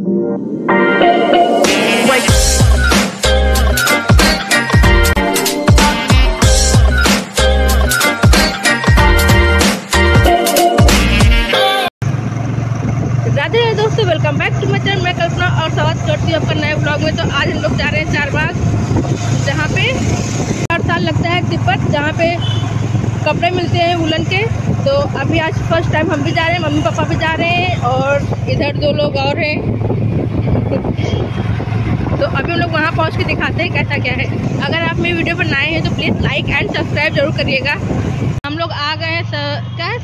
राधे दोस्तों, welcome back to my channel. मैं कल्पना और स्वागत करती हूँ आपका नए ब्लॉग में। तो आज हम लोग जा रहे हैं चारबाग, जहाँ पे हर साल लगता है तिब्बत, जहाँ पे कपड़े मिलते हैं वुलन के। तो अभी आज फर्स्ट टाइम हम भी जा रहे हैं, मम्मी पापा भी जा रहे हैं और इधर 2 लोग और हैं। तो अभी हम लोग वहाँ पहुँच के दिखाते हैं कैसा क्या है। अगर आप मेरी वीडियो पर नए हैं तो प्लीज़ लाइक एंड सब्सक्राइब जरूर करिएगा। हम लोग आ गए हैं क्या है,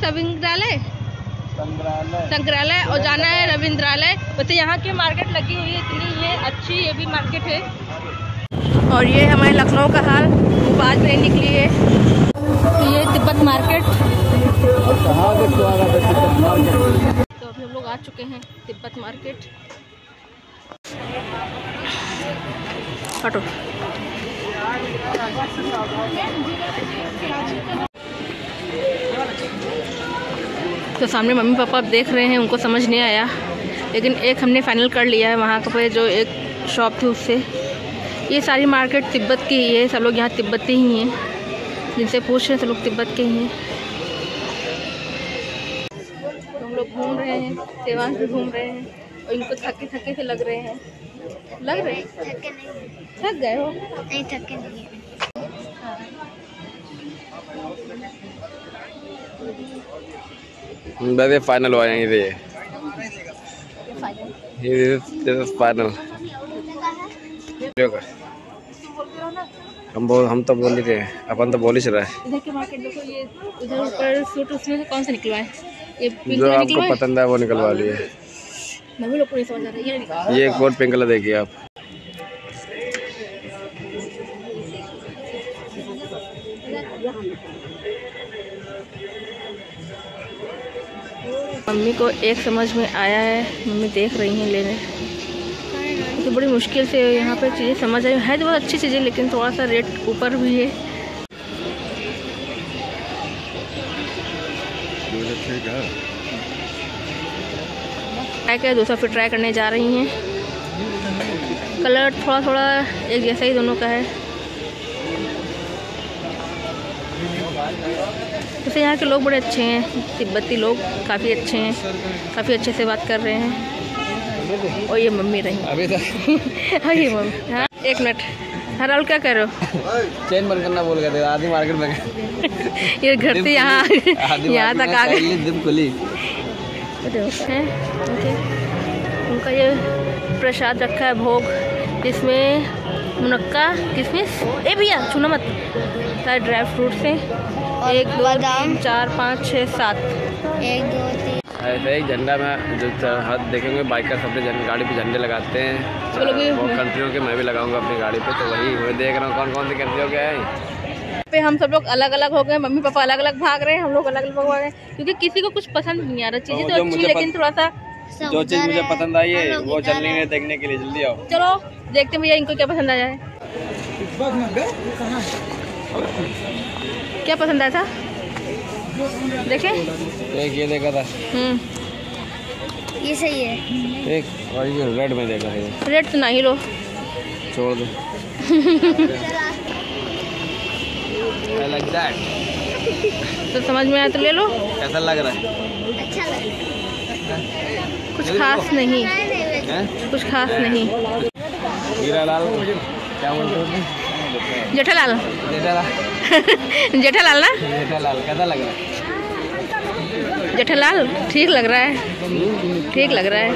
संग्रहालय और जाना है रविंद्रालय। वैसे यहाँ की मार्केट लगी हुई है इतनी, ये अच्छी ये भी मार्केट है। और ये हमारे लखनऊ का हाल, आज नहीं निकली है। तो ये तिब्बत मार्केट। तो अभी हम लोग आ चुके हैं तिब्बत मार्केट। हटो। तो सामने मम्मी पापा देख रहे हैं, उनको समझ नहीं आया, लेकिन एक हमने फाइनल कर लिया है। वहाँ पे जो एक शॉप थी उससे, ये सारी मार्केट तिब्बत की ही है। सब लोग यहाँ तिब्बती ही हैं, जिनसे पूछ रहे हैं सब लोग तिब्बत के ही हैं। तो हम लोग घूम रहे हैं, देवांश भी घूम रहे हैं और इनको थके थके से लग रहे हैं। थक गए हो? नहीं, थके नहीं। वैसे फाइनल हुआ है ये फाइनल। हम तो बोल ही रहे हैं, अपन तो बोल ही रहा है। इधर के मार्केट देखो, ये उधर ऊपर सूट, उसमें से कौन सा निकलवा है? ये जो आपको पसंद है वो निकलवा लिए। मम्मी लोग को नहीं समझ आ रहा है। ये एक कोट पिंक कलर देखिए आप। मम्मी को एक समझ में आया है, मम्मी देख रही हैं लेने। तो बड़ी मुश्किल से यहाँ पे चीज़ें समझ आई है। तो बहुत अच्छी चीज़ें, लेकिन थोड़ा सा रेट ऊपर भी है। ट्राई कर, दूसरा फिर ट्राई करने जा रही हैं। कलर थोड़ा थोड़ा एक जैसा ही दोनों का है। वैसे यहाँ के लोग बड़े अच्छे हैं, तिब्बती लोग काफ़ी अच्छे हैं, काफ़ी अच्छे से बात कर रहे हैं। और ये मम्मी रही अभी तक। हाँ, ये मम्मी। हाँ, एक मिनट। हाँ राहुल, क्या कर रहे हो? चेन बंद करना बोल गए, आधी मार्केट में ये घर से यहाँ तक आ गए। खुली है उनका ये प्रसाद रखा है, भोग, जिसमें मुनक्का, किशमिश, ए भैया छूना मत, सारे ड्राई फ्रूट्स हैं। 1 2 3 4 5 6 7 1 2 3। ऐसे एक झंडा में जो हाथ देखेंगे बाइकर अपने गाड़ी पे झंडे लगाते हैं। वो कंट्रियों के मैं भी लगाऊंगा अपनी गाड़ी पे। तो वही देख रहा हूँ कौन कौन सी कंट्रियों के हैं। पे हम सब लोग अलग अलग हो गए, मम्मी पापा अलग अलग भाग रहे हैं, हम लोग अलग अलग भाग रहे हैं, क्योंकि किसी को कुछ पसंद नहीं आ रहा। चीजें तो अच्छी, लेकिन थोड़ा सा जो चीज मुझे पसंद आई है वो चल रही है देखने के लिए। जल्दी आओ, चलो देखते हैं भैया इनको क्या पसंद आया है। क्या पसंद आया था? देखे, एक ये देखा था। ये सही है। एक और ये रेड में देखा है। रेड तो नहीं लो, छोड़ दो। I like that. तो समझ में आया तो ले लो। कैसा लग रहा है? अच्छा लग रहा है। कुछ खास नहीं, कुछ खास नहीं। हीरालाल क्या बोलते हो? जेठालाल। जेठालाल जेठालाल ना? जेठालाल कैसा लग रहा है? जेठालाल ठीक लग रहा है, ठीक लग रहा है।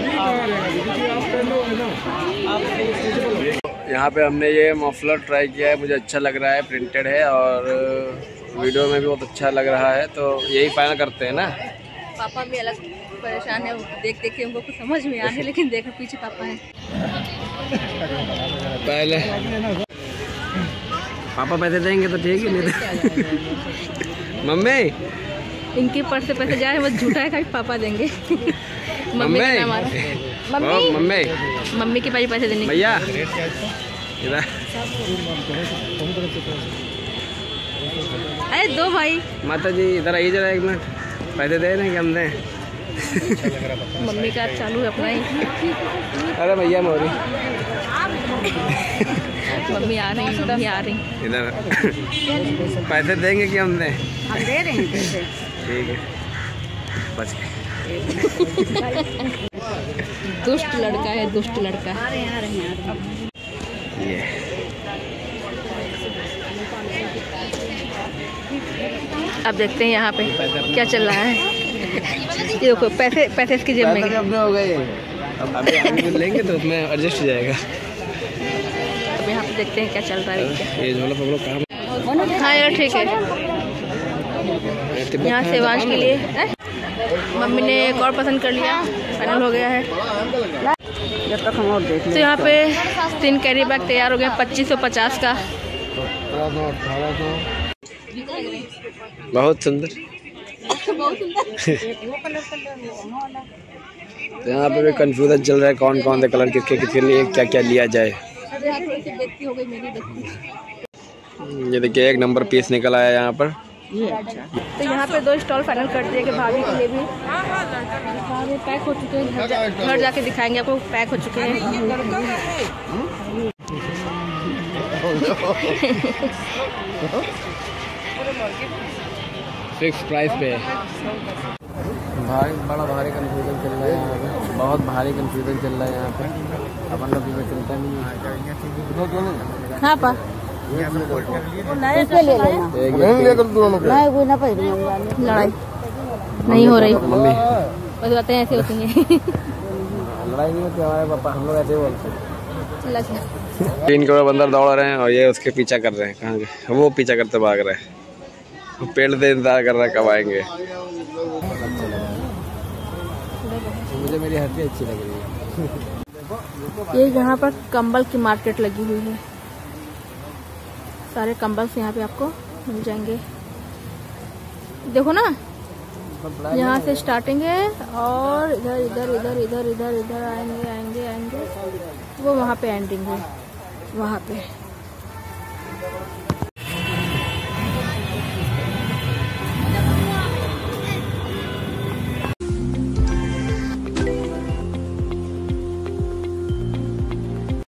यहाँ पे हमने ये मफलर ट्राई किया है, मुझे अच्छा लग रहा है, प्रिंटेड है और वीडियो में भी बहुत अच्छा लग रहा है। तो यही फाइनल करते हैं ना। पापा भी अलग परेशान है, देख देख के उनको कुछ समझ में आ रहा है, लेकिन देखो पीछे पापा है। पहले पापा पैसे देंगे तो ठीक है, नहीं तो मम्मी इनके पर्स से पैसे जा रहे हैं, बस झूठा है खाली पापा देंगे। मम्मी का नाम आ रहा है। मम्मी मम्मी के पास पैसे देने भैया। अरे दो भाई। माता जी इधर आइए जरा, 1 मिनट पैसे दे रहे हैं कि हम दें? मम्मी का चालू है अपना ही। अरे भैया मोरी मम्मी आ रही, मम्मी आ रही। इधर पैसे देंगे कि हम दें? हम दे रहे हैं पैसे। ठीक है, बच गए। दुष्ट लड़का है, दुष्ट लड़का। आ रहे हैं। ये अब देखते हैं यहाँ पे क्या चल रहा है। ये देखो पैसे इसकी जेब में गए। अपने हो गए, अब अभी लेंगे तो उसमें एडजस्ट हो जाएगा। अब यहाँ पे देखते हैं क्या चल रहा है। ये झोला पकड़ो काम। हाँ यार ठीक है। यहाँ से वांश के लिए मम्मी ने एक और पसंद कर लिया, फाइनल हो गया है। जब तक हम और देख तो यहाँ पे 3 कैरी बैग तैयार हो गए 2550 का। बहुत सुंदर। तो यहाँ पे भी कंफ्यूजन चल रहा है, कौन कौन से कलर किसके लिए क्या क्या लिया जाए। ये देखिए 1 नंबर पीस निकल आया यहाँ पर। तो यहाँ पे 2 स्टॉल फाइनल कर दिए कि भाभी के लिए भी पैक हो चुके हैं। घर जाके दिखाएंगे आपको, पैक हो चुके हैं। फिक्स प्राइस पे बड़ा भारी कंफ्यूजन चल रहा है यहाँ पे, बहुत भारी कंफ्यूजन चल रहा है यहाँ पे। अपन लोग भी चिंता नहीं। हाँ पा लड़ाई नहीं हो रही, मम्मी बस बातें ऐसे होती हैं। लड़ाई नहीं होती हमारे पापा, हम लोग ऐसे बोलते हैं। 3 करोड़ बंदर दौड़ रहे हैं और ये उसके पीछा कर रहे हैं। कहाँ गए वो? पीछा करते भाग रहे हैं। पेड़ से इंतजार कर रहा है कब आएंगे। मुझे मेरी हड्डी अच्छी लग रही है। ये यहाँ पर कंबल की मार्केट लगी हुई है। सारे कंबल यहाँ पे आपको मिल जाएंगे। देखो ना, यहाँ से स्टार्टिंग है और इधर इधर इधर इधर इधर इधर आएंगे आएंगे आएंगे, वो वहाँ पे एंडिंग है वहाँ पे।